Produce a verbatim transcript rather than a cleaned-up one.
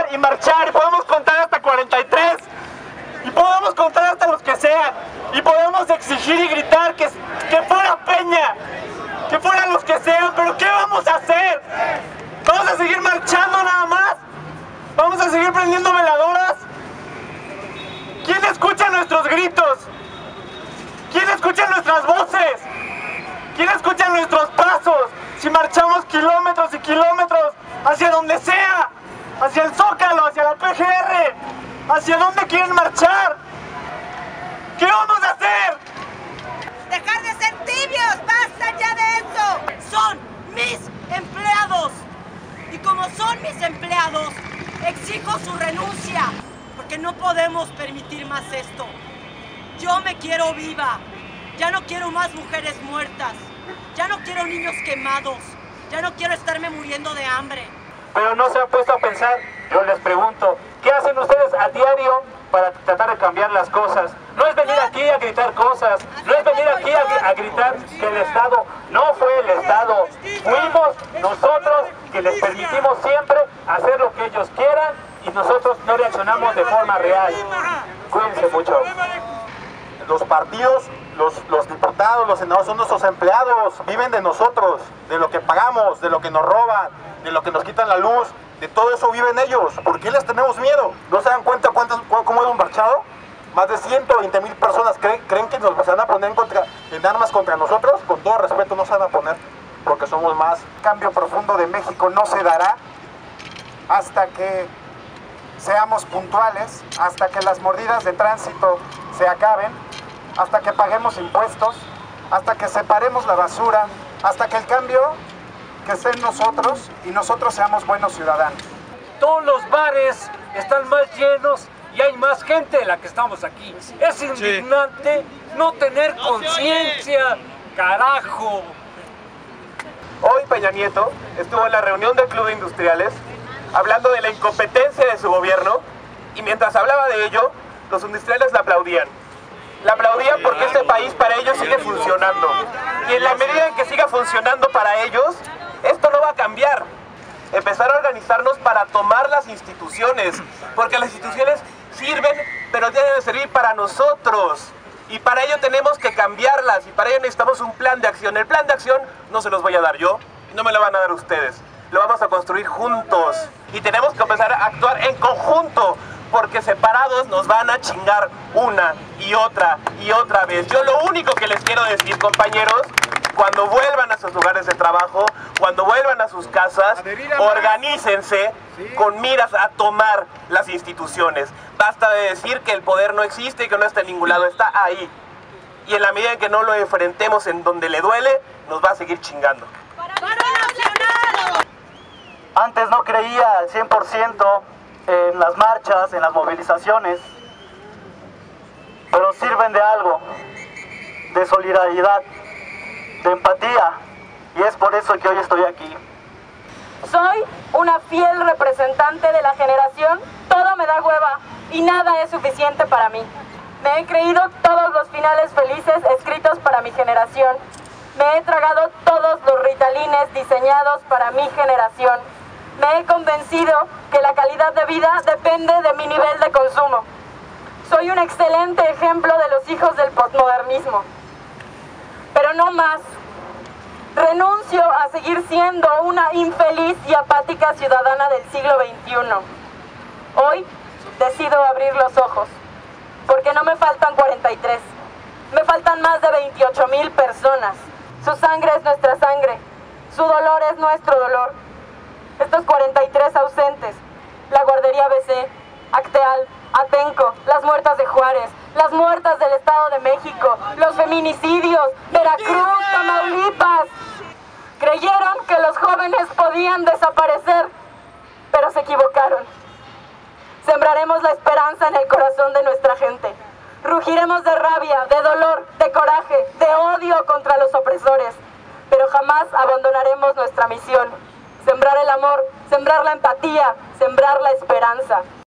y marchar, y podemos contar hasta cuarenta y tres, y podemos contar hasta los que sean, y podemos exigir y gritar que, que fuera Peña, que fueran los que sean, pero ¿qué vamos a hacer? ¿Vamos a seguir marchando nada más? ¿Vamos a seguir prendiendo veladoras? ¿Quién escucha nuestros gritos? ¿Quién escucha nuestras voces? ¿Quién escucha nuestros pasos? Si marchamos kilómetros y kilómetros hacia donde sea, hacia el Zócalo, hacia la P G R, ¿hacia dónde quieren marchar? ¿Qué vamos a hacer? ¡Dejar de ser tibios! ¡Basta ya de eso! Son mis empleados. Y como son mis empleados, exijo su renuncia, porque no podemos permitir más esto. Yo me quiero viva. Ya no quiero más mujeres muertas. Ya no quiero niños quemados. Ya no quiero estarme muriendo de hambre. Pero no se han puesto a pensar, yo les pregunto, ¿qué hacen ustedes a diario para tratar de cambiar las cosas? No es venir aquí a gritar cosas, no es venir aquí a, a gritar que el Estado no fue el Estado, fuimos nosotros que les permitimos siempre hacer lo que ellos quieran y nosotros no reaccionamos de forma real. Cuídense mucho. Los partidos, los, los diputados, los senadores son nuestros empleados, viven de nosotros, de lo que pagamos, de lo que nos roban, de lo que nos quitan la luz, de todo eso viven ellos. ¿Por qué les tenemos miedo? ¿No se dan cuenta cuántos, cómo hemos marchado? Más de ciento veinte mil personas creen, creen que nos van a poner en, contra, en armas contra nosotros. Con todo respeto no se van a poner, porque somos más. El cambio profundo de México no se dará hasta que seamos puntuales, hasta que las mordidas de tránsito se acaben, hasta que paguemos impuestos, hasta que separemos la basura, hasta que el cambio que esté en nosotros y nosotros seamos buenos ciudadanos. Todos los bares están más llenos y hay más gente de la que estamos aquí. Es indignante no tener conciencia, carajo. Hoy Peña Nieto estuvo en la reunión del Club de Industriales hablando de la incompetencia de su gobierno y mientras hablaba de ello, los industriales la aplaudían. La aplaudían porque este país para ellos sigue funcionando. Y en la medida en que siga funcionando para ellos, esto no va a cambiar. Empezar a organizarnos para tomar las instituciones, porque las instituciones sirven, pero tienen que servir para nosotros. Y para ello tenemos que cambiarlas, y para ello necesitamos un plan de acción. El plan de acción no se los voy a dar yo, y no me lo van a dar ustedes. Lo vamos a construir juntos. Y tenemos que empezar a actuar en conjunto, porque separados nos van a chingar una y otra y otra vez. Yo lo único que les quiero decir, compañeros, cuando vuelvan a sus lugares de trabajo, cuando vuelvan a sus casas, organícense con miras a tomar las instituciones. Basta de decir que el poder no existe y que no está en ningún lado, está ahí. Y en la medida en que no lo enfrentemos en donde le duele, nos va a seguir chingando. Antes no creía al cien por ciento en las marchas, en las movilizaciones, pero sirven de algo, de solidaridad, de empatía, y es por eso que hoy estoy aquí. Soy una fiel representante de la generación Todo me da hueva y nada es suficiente para mí. Me he creído todos los finales felices escritos para mi generación. Me he tragado todos los ritalines diseñados para mi generación. Me he convencido que la calidad de vida depende de mi nivel de consumo. Soy un excelente ejemplo de los hijos del posmodernismo. Pero no más. Renuncio a seguir siendo una infeliz y apática ciudadana del siglo veintiuno. Hoy decido abrir los ojos, porque no me faltan cuarenta y tres. Me faltan más de veintiocho mil personas. Su sangre es nuestra sangre. Su dolor es nuestro dolor. Estos cuarenta y tres ausentes, la guardería B C, Acteal, Atenco, las muertas de Juárez, las muertas del Estado de México, los feminicidios, Veracruz, Tamaulipas. Creyeron que los jóvenes podían desaparecer, pero se equivocaron. Sembraremos la esperanza en el corazón de nuestra gente. Rugiremos de rabia, de dolor, de coraje, de odio contra los opresores, pero jamás abandonaremos nuestra misión. Sembrar el amor, sembrar la empatía, sembrar la esperanza.